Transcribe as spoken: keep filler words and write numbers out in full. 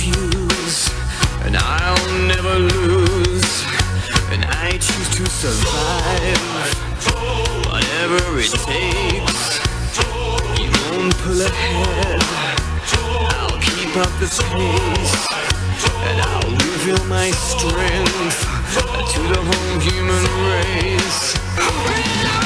refuse, and I'll never lose, and I choose to survive, whatever it takes. You won't pull ahead, I'll keep up the pace, and I'll reveal my strength to the whole human race.